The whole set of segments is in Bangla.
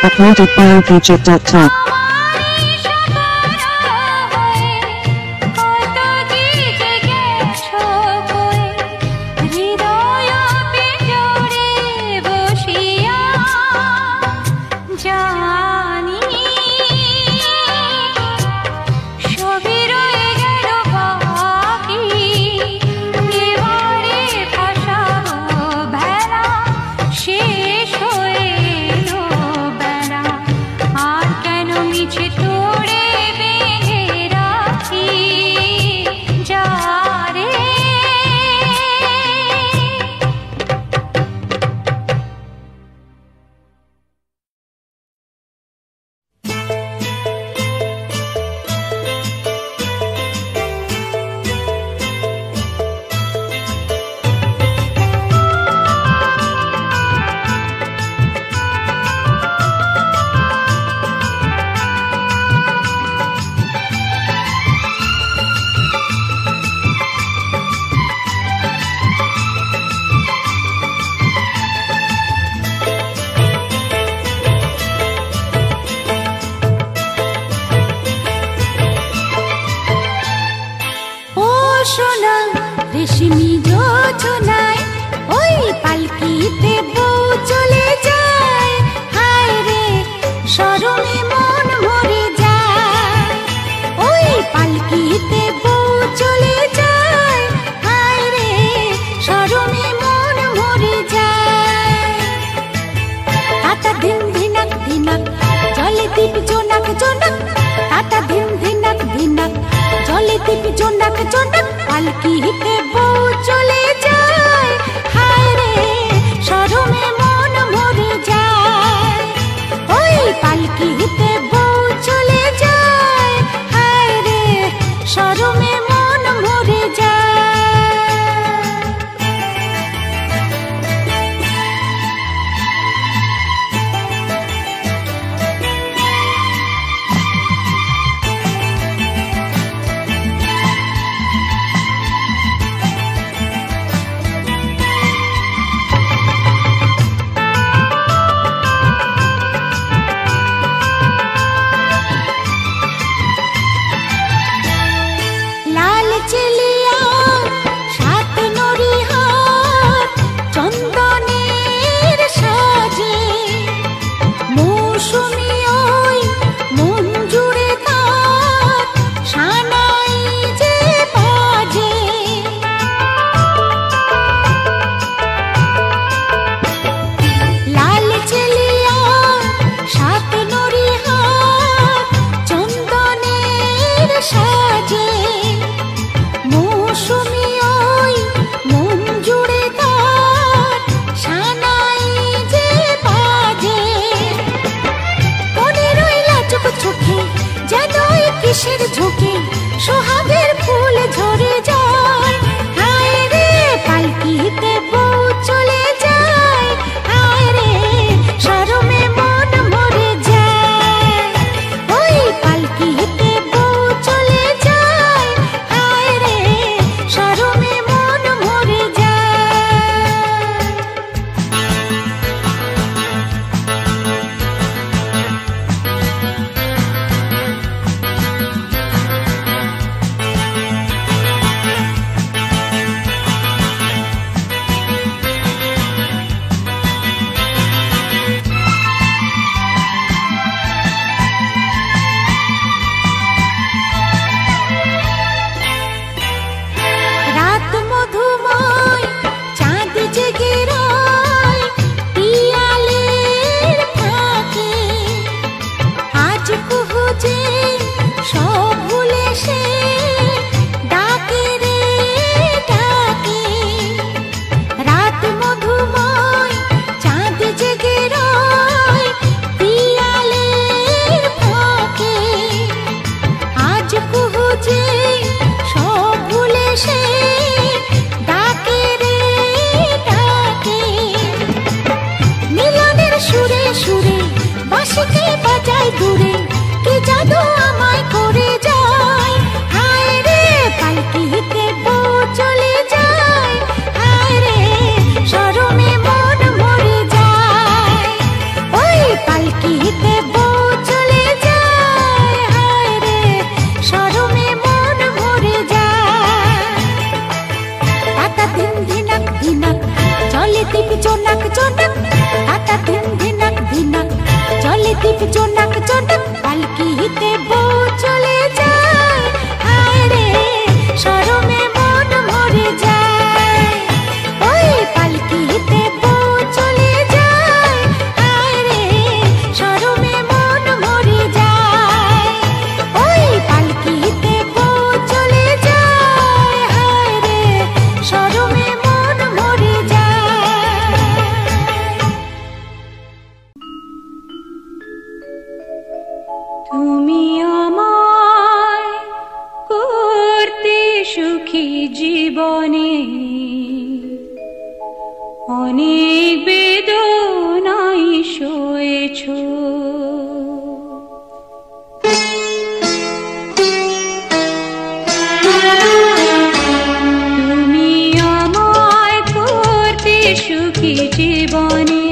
Uploaded by opject.top. তুমি আমায় করতে সুখী জীবনে অনেক বেদনাই সয়েছো। তুমি আমায় করতে সুখী জীবনে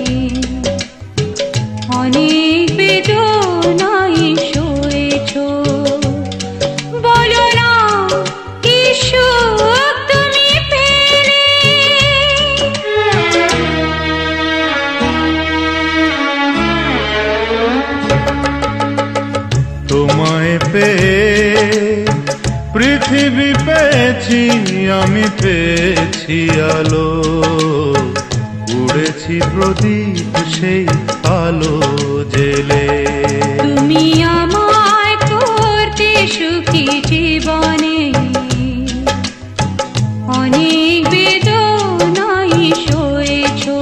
অনেক বেদনাই সয়েছো। বলো না কি সুখ তুমি পেলে, তোমায় পেয়ে পৃথিবী পেয়েছি, আমি পেয়েছি আলো, উড়েছি প্রদীপ সেই আলো জেলে। তুমি আমায় করতে সুখী জীবনে অনেক বেদনাই সয়েছো।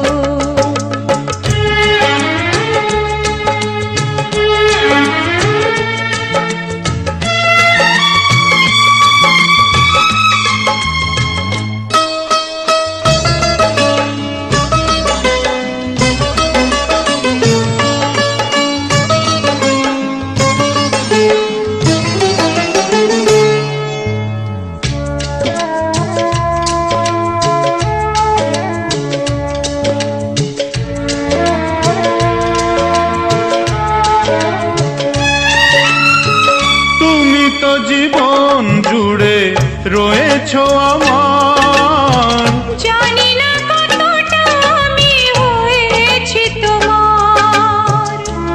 জীবন জুড়ে রয়েছো আমার, জানি না কতটা আমি হয়েছি তোমার।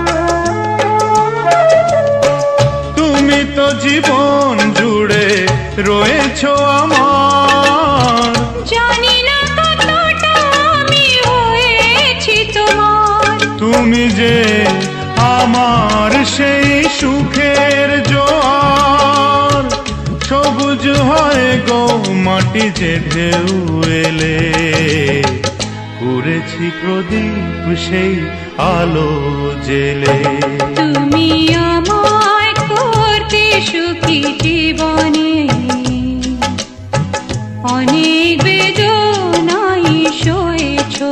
তুমি তো জীবন জুড়ে রয়েছো আমার, জানি না কতটা আমি হয়েছি তোমার। তুমি যে আমার সেই সুখের জোয়ার, সবুজ হয় গো মাটি যে ঢেউ এলে, উড়েছি প্রদীপ সেই আলো জেলে। তুমি আমায় করতে সুখী জীবনে অনেক বেদনাই সয়েছো।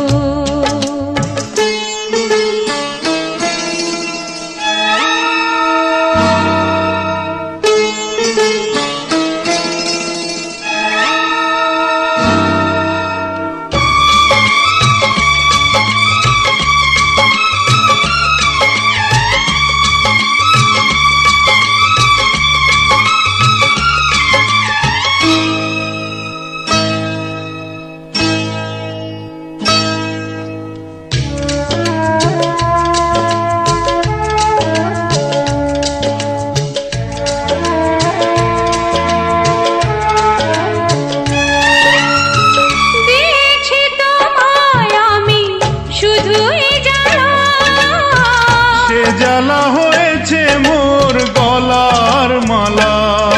জ্বালা হয়েছে মোর গলার মালা,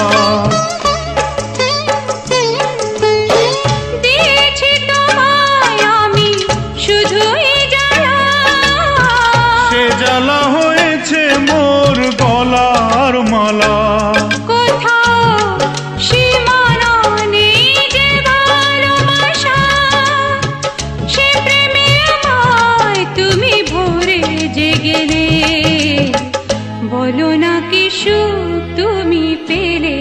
দিয়েছি তোমায় আমি শুধুই জ্বালা। সে জ্বালা হয়েছে মোর গলার মালা। কোথাও সীমানা নেই যে ভালোবাসা, সে প্রেমে আমায় তুমি ভরে জেগেলে। বলো না কি সুখ তুমি পেলে,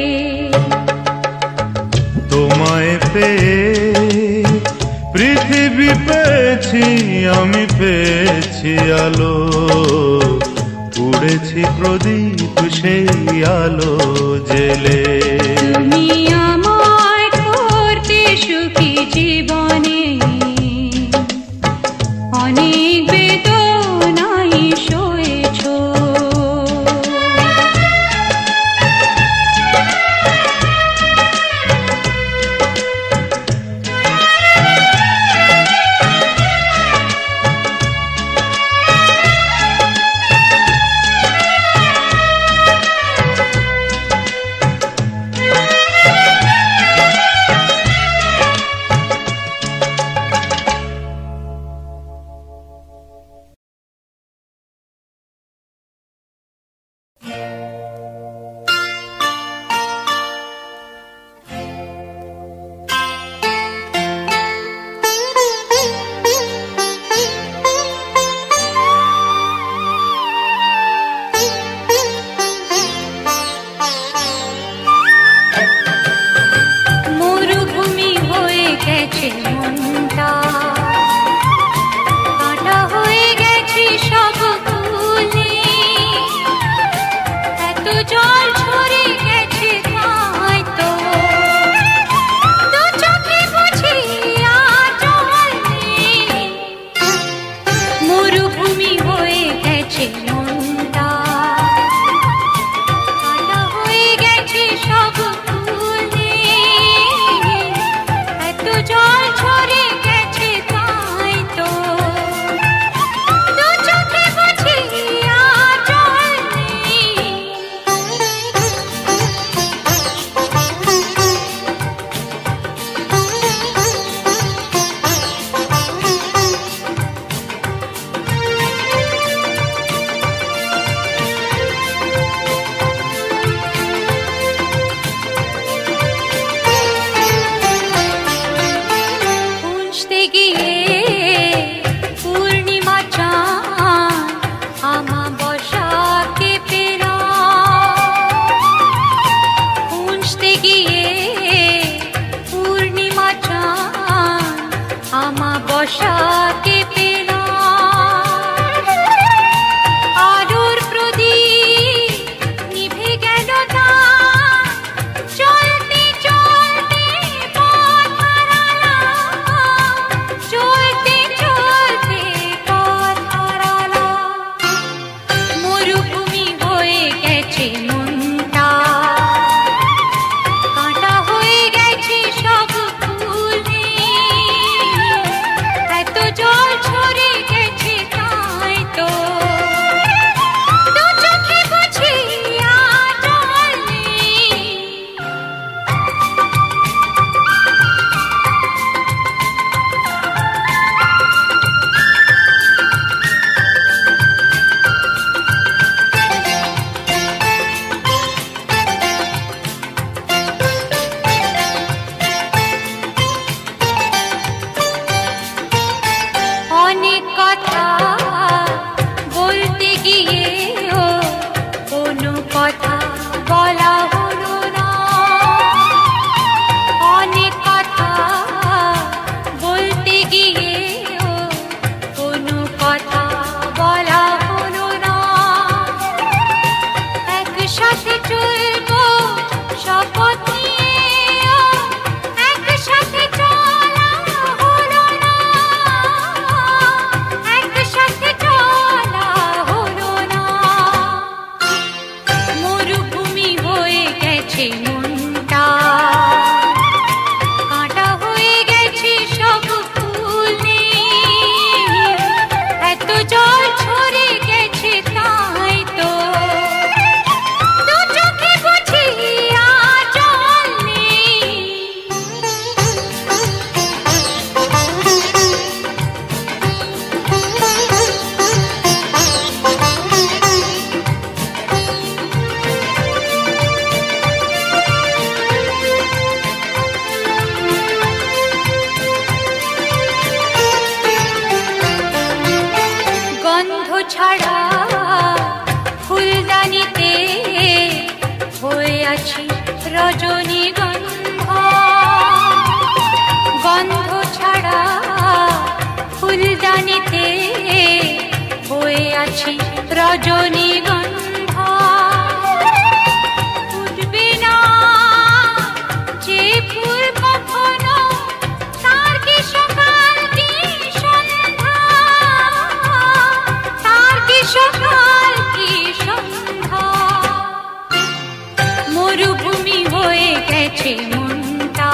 তোমায় পেয়ে পৃথিবী পেয়েছি, আমি পেয়েছি আলো, উড়েছি প্রদীপ সেই আলো জেলে। তুমি আমায় করতে সুখী জীবনে অনেক বেদনাই সয়েছো। কথা বলতে গিয়েও কোনো কথা বলা হলো না, অনেক কথা বলতে গিয়েও কোনো কথা বলা হলো না। একসাথে চলবো শপথ নিয়েও একসাথে চলা হলো না, একসাথে চলা হলো না। মরুভূমি হয়ে গেছে মনটা, কাঁটা হয়ে গেছে সব ফুল নেই, এত জল ঝরে গেছে তাই তো দু চোখে বুঝি আর জল নেই। গন্ধ ছাড়া ফুলদানিতে হয়ে আছি রজনীগন্ধা, গন্ধ ছাড়া ফুলদানিতে হয়ে আছি রজনীগন্ধা। ফুটবে না যে ফুল কখনো, তার কি সকাল কি সন্ধ্যা, তার কি সকাল কি সন্ধ্যা। মরুভূমি হয়ে গেছে মনটা,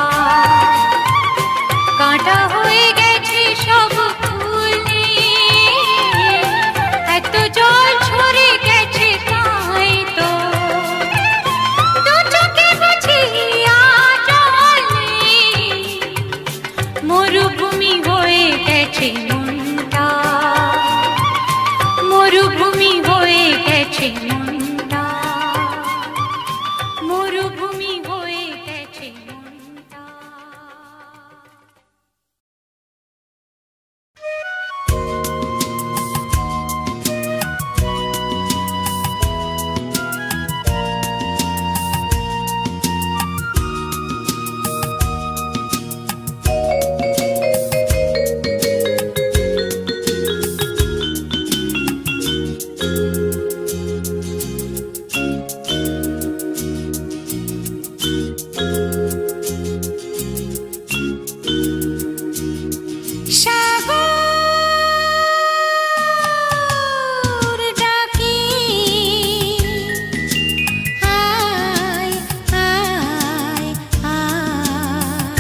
কাঁটা হয়ে গেছে সব ফুল নেই, এত জল ঝরে গেছে তাই তো দু চোখে বুঝি আর জল নেই। মরুভূমি হয়ে গেছে মনটা, মরুভূমি হয়ে গেছে মনটা, মরুভূমি হয়ে গেছে মনটা। সাগর ডাকে আয় আয় আয়,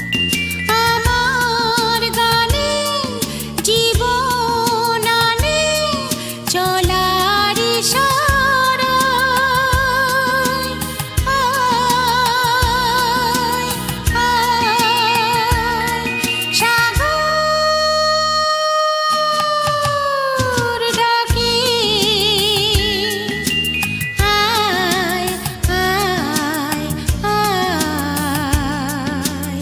আমার গানে জীবন আনে চলার ইশারায়। আয় আয় সাগর ডাকে আয় আয় আয়।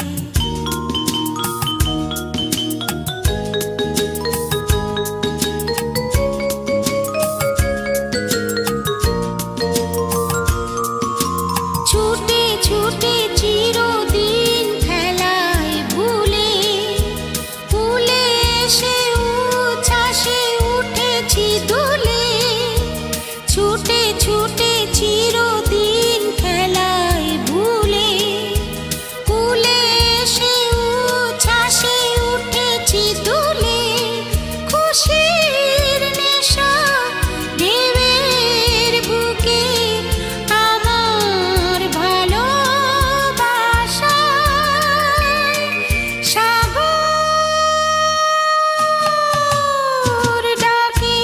ছুটে ছুটে চিরদিন খেলায় ভুলে ভুলে এসে উচ্ছ্বাসে উঠেছি দুলে। ছুটে ছুটে চিরদিন খেলায় ভুলে ভুলে এসে উচ্ছ্বাসে উঠেছি দুলে। খুশির নেশা ঢেউয়ের বুকে আমার ভালোবাসায়। সাগর ডাকে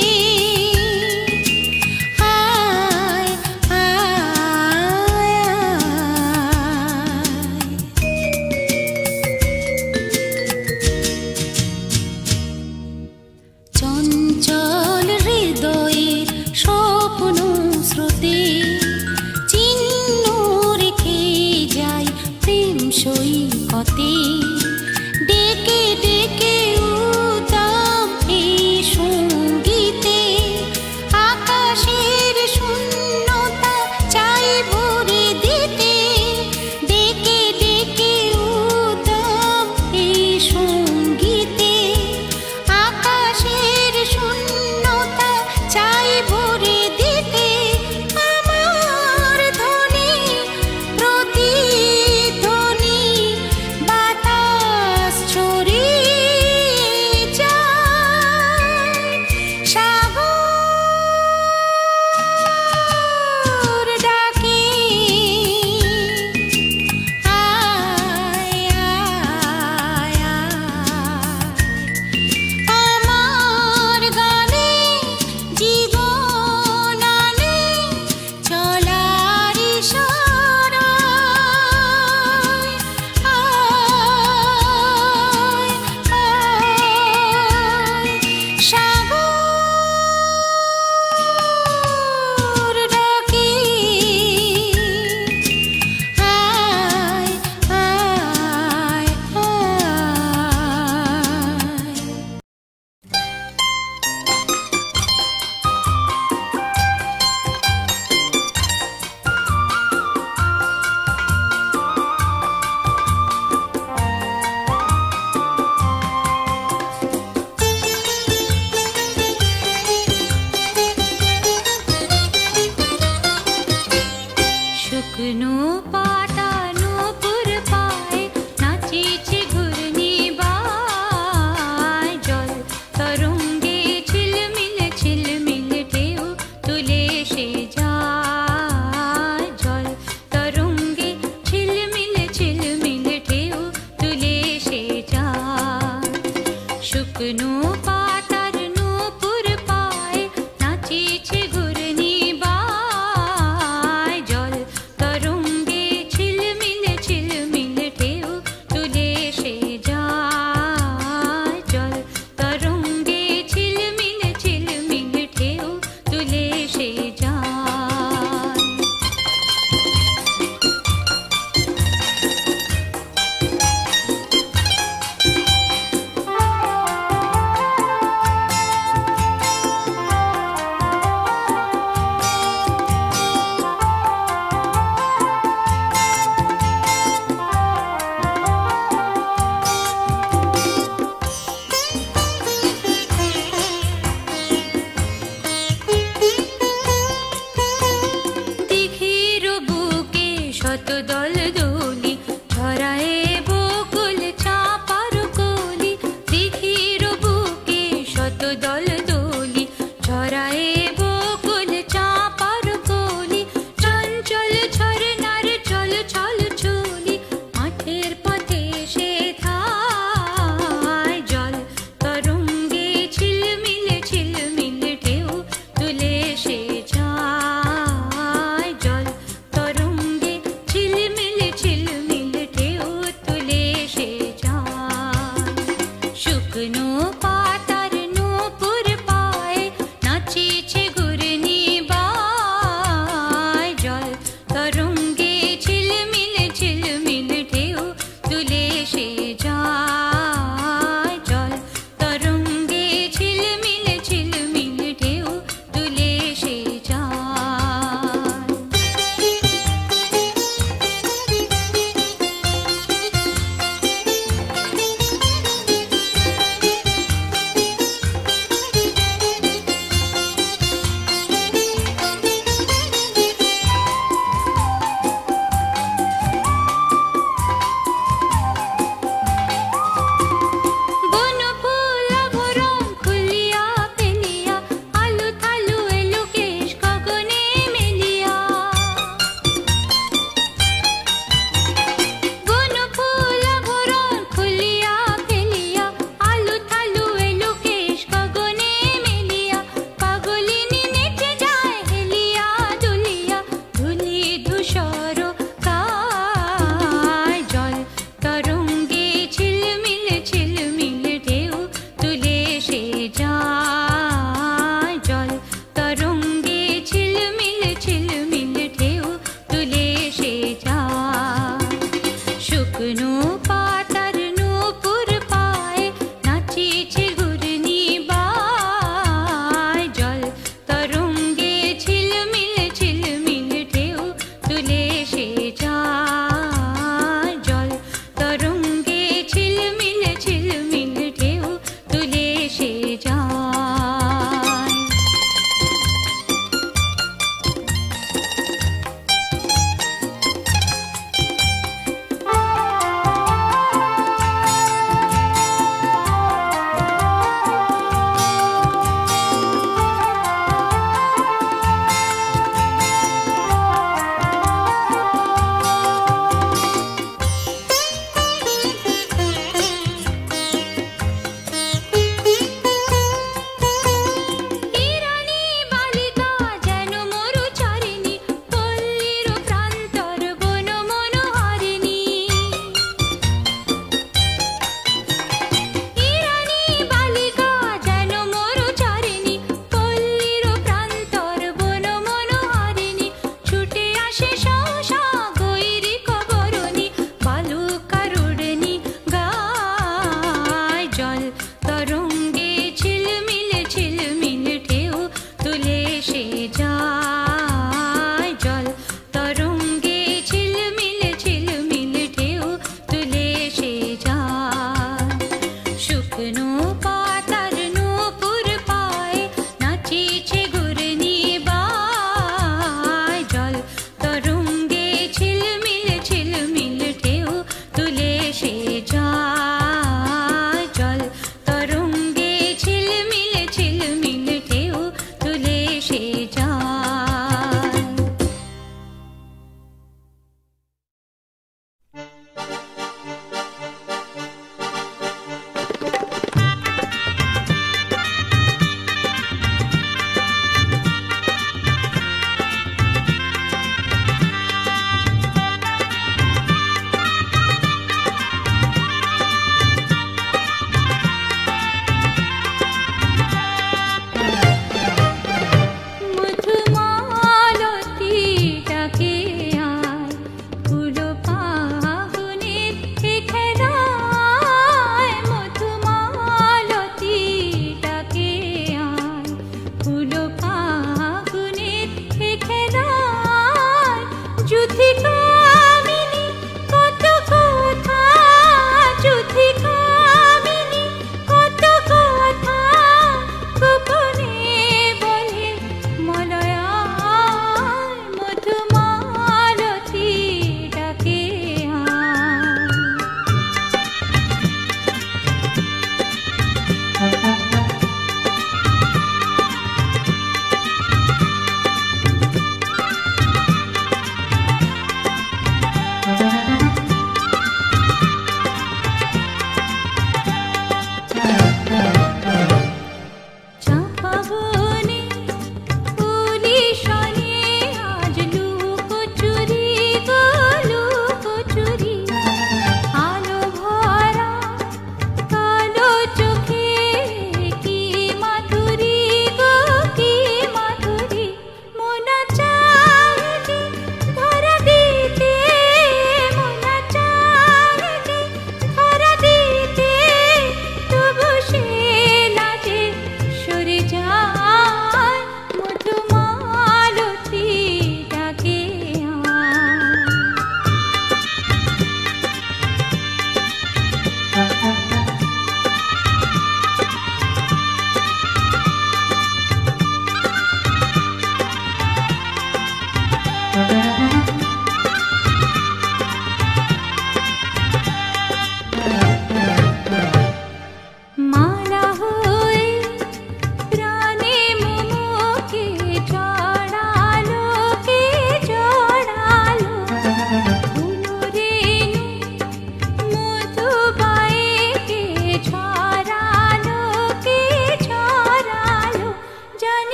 আয় আয় আয়। চঞ্চল হৃদয়ের স্বপ্ন স্রোতে চিহ্ন রেখে যায় প্রেম সৈকতে। ডেকে ডেকে উদাম এই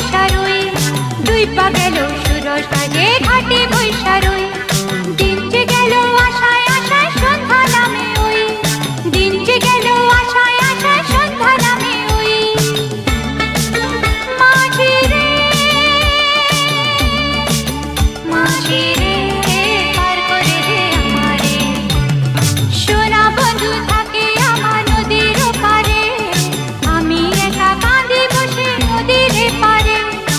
বৈশারই দুই পা গেল সুরস বাজে ঘাটে বৈশারই দিন যে গেল আশায় আশায় সন্ধ্যা নামে ওই দিন যে গেল আশায় আশায় সন্ধ্যা নামে ওই মাঝি রে মাঝি রে পার করে দে আমারে সোনা বন্ধু থাকে আমার নদীর পারে আমি একা কাঁদি বসে নদীর পারে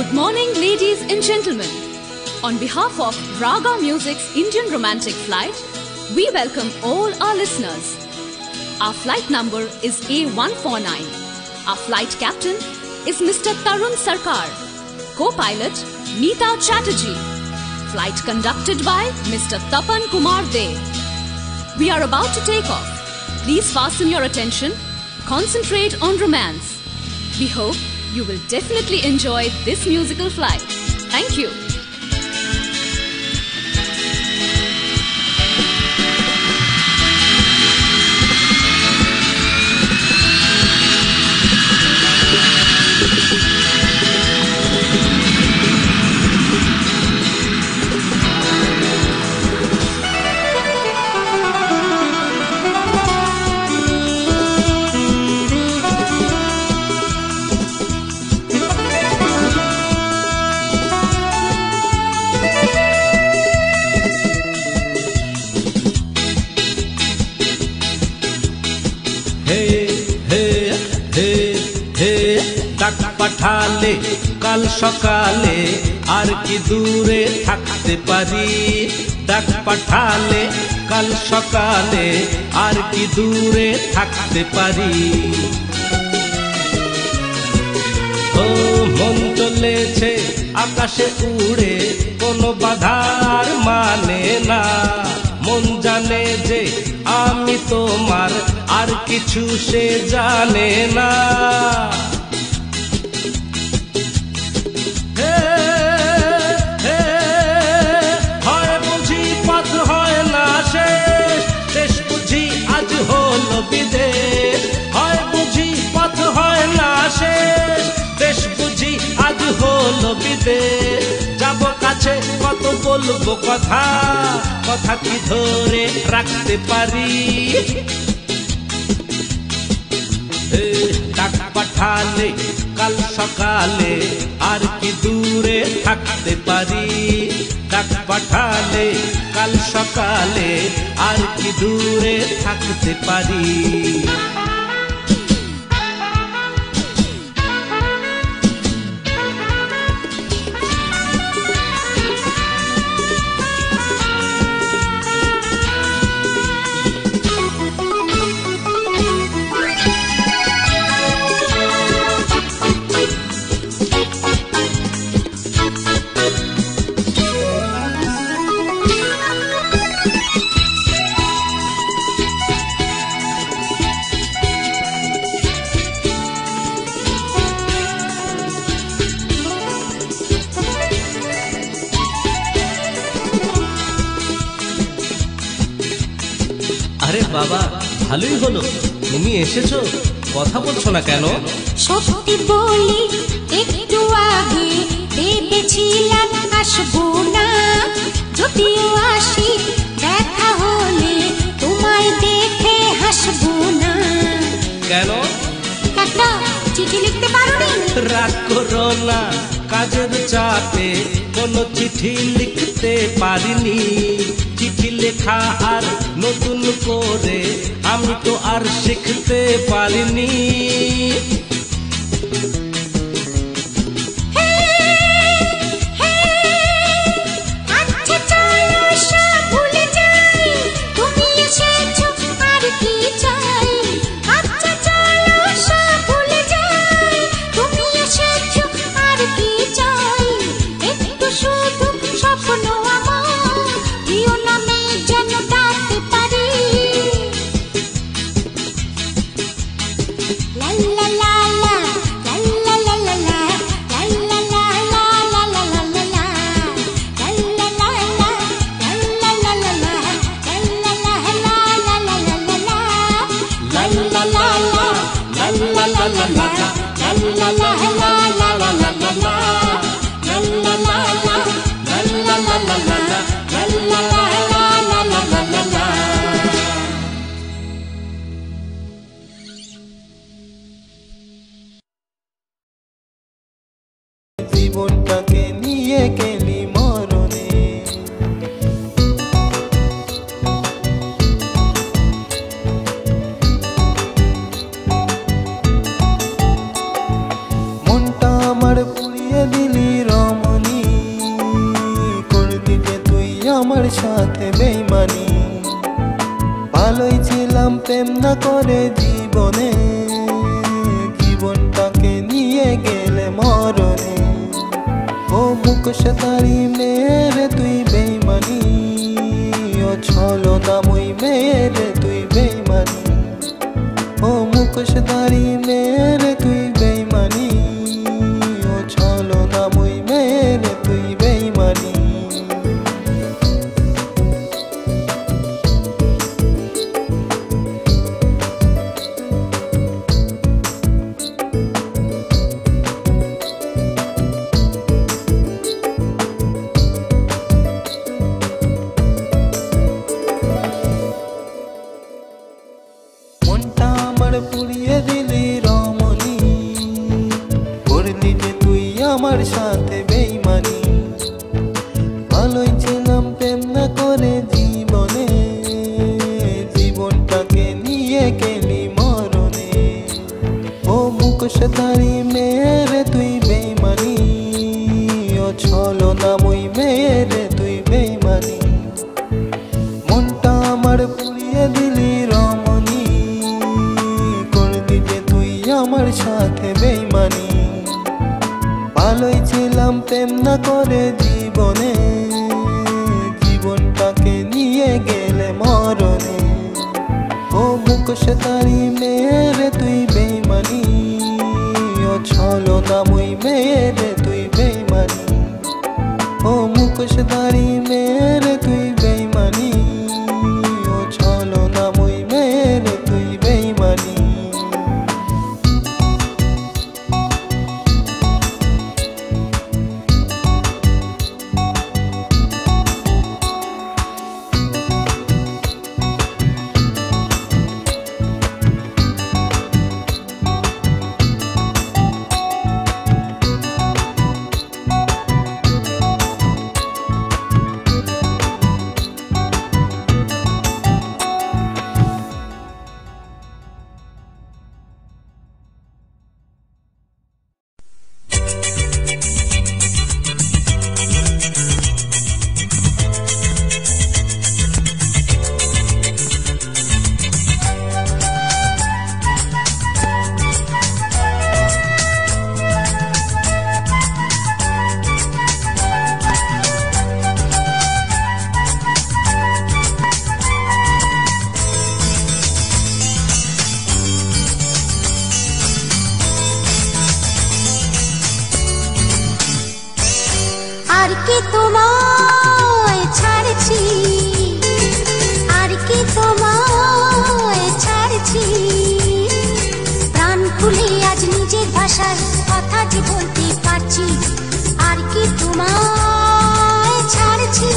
Good morning, ladies and gentlemen. On behalf of Raga Music's Indian Romantic Flight, we welcome all our listeners. Our flight number is A149. Our flight captain is Mr. Tarun Sarkar. Co-pilot Neeta Chatterjee. Flight conducted by Mr. Tapan Kumar De. We are about to take off. Please fasten your attention. Concentrate on romance. We hope you will definitely enjoy this musical flight. Thank you. পাঠালে কাল সকালে আর কি দূরে থাকতে পারি ডাক পাঠালে কাল সকালে আর কি দূরে থাকতে পারি ও মন চলেছে আকাশে উড়ে কোনো বাধার মানে না মন জানে যে আমি তোমার আর কিছু সে জানে না বিদেশ হয় বুঝি পথ হয় না শেষ দেশ বুঝি আজ হলো বিদেশ যাব কাছে কত বলবো কথা কথা কি ধরে রাখতে পারি ডাক পাঠালে কাল সকালে আর কি দূরে থাকতে পারি ডাক পাঠালে কাল সকালে আর কি দূরে থাকতে পারি আরে বাবা ভালোই হলো তুমি এসেছো কথা বলছো না কেন সত্যি বলি একটু আগে ভেবেছিলাম আসবো না যদিও আসি দেখা হলে তোমায় দেখে হাসবো না কেন একটা চিঠি লিখতে পারোনি রাগ করো না কাজের চাপে কোনো চিঠি লিখতে পারিনি চিঠি লেখা আর নতুন করে আমি তো আর শিখতে পারিনি জীবনটাকে নিয়ে গেলি মরণে মনটা আমার পুড়িয়ে দিলি ভালোই ছিলাম প্রেম না করে জীবনে, জীবনটাকে নিয়ে গেলে মরণে। ও মুখোশধারী মেয়েরে তুই বেইমানি, ও ছলনাময়ী মেয়েরে তুই বেইমানি। ও মুখোশধারী মেয়েরে তুই বেইমানি, ও ছলনাময়ী মেয়েরে তুই বেইমানি। মনটা আমার পুড়িয়ে দিলি রমণী, করলি যে তুই আমার সাথে বেইমানি। ভালোই ছিলাম প্রেম না করে জীবনে, জীবনটাকে নিয়ে গেলি মরণে। ও মুখোশধারী মেয়েরে তুই বেইমানি, ও ছলনাময়ী মেয়েরে তুই বেইমানি। মনটা আমার পুড়িয়ে দিলি রমণী, করলি যে তুই আমার সাথে বেইমানি। ভালোই ছিলাম প্রেম না করে জীবনে, জীবনটাকে নিয়ে গেলে মরণে। ও মুখোশধারী মেয়েরে তুই বেইমানি, ও ছলনাময়ী মেয়েরে তুই বেইমানি। ও মুখোশধারী মেয়েরে তুই বেইমানি, ও ছলনাময়ী মেয়েরে তুই বেইমানি। আর কি তোমায় ছাড়ছি, আর কি তোমায় ছাড়ছি। প্রাণ খুলে আজ নিজের ভাষায় কথা যে বলতে পারছি। আর কি তোমায় ছাড়ছি,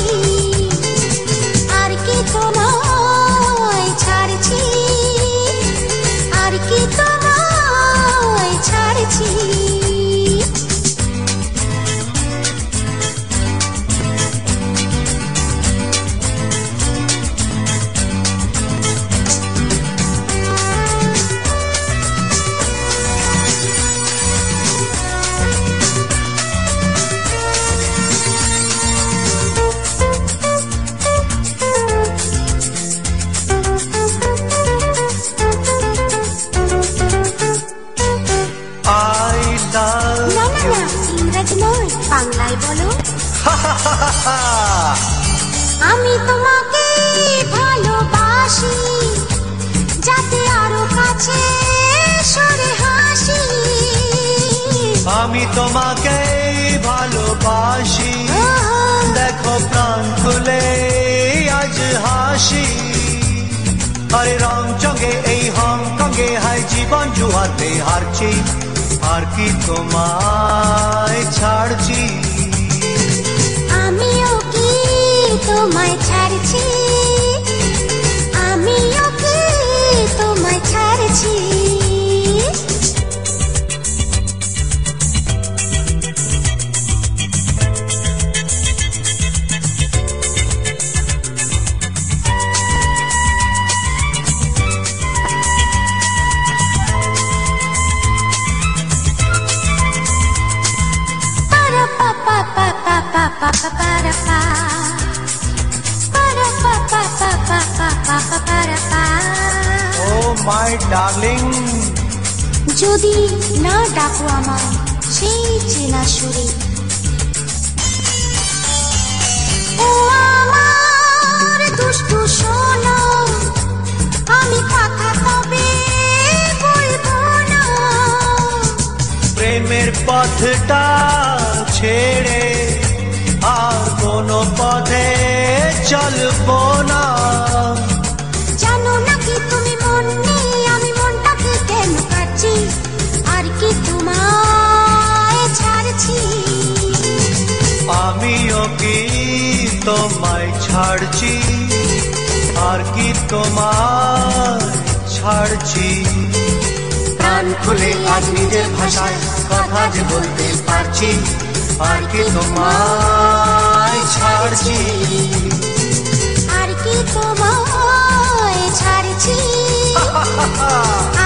আর কি তোমায় ছাড়ছি, আর কি তোমায় ছাড়ছি। বাংলায় বলো। আমি তোমাকে ভালোবাসি, যাতে আরো কাছে সরে হাসি। আমি তোমাকে ভালোবাসি, দেখো প্রাণ খুলে আজ হাসি। আরে রং চঙ্গে এই হংকঙ্গে হাই জীবন জুয়াতে হারছি। আর কি তোমায় ছাড়ছি, আমিও কি তোমায় ছাড়ছি, আমিও কি তোমায় ছাড়ছি। Para pa মাই ডার্লিং যদি না ডাকো আমায় সেই চেনা সুরে, ও আমার দুষ্টু সোনা, আমি কথা তবে বলবো না। প্রেমের পথটা ছেড়ে আর কোনো পথে চলবো না। জানো নাকি তুমি মন নেই, আমি মনটাকে কেন কাটছি, আর কি তোমায় ছাড়ছি। আমিও কি তোমায় ছাড়ছি, আর কি তোমায় ছাড়ছি। প্রাণ খুলে আজ নিজের ভাষায় কথা যে বলতে পারছি, আর কি তোমায় ছাড়ছি, আর কি তোমায় ছাড়ছি।